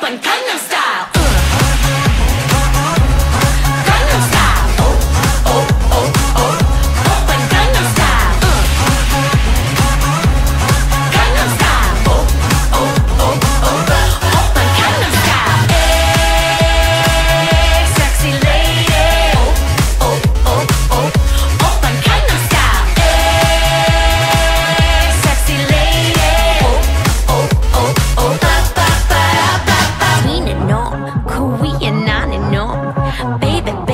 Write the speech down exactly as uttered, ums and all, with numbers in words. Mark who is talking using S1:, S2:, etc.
S1: 오빤 강남 스타일. 강남 스타일. 오, 오, 오, 오. 오빤 강남 스타일. 강남 스타일. 오, 오, 오, 오. 오빤 강남 스타일. 에이, sexy lady. 오, 오, 오, 오. 오빤 강남 스타일. 에이, sexy lady. 오, 오, 오, 오. 빠빠빠라빠빠. 우리는 너, Korean 나는 너. Baby.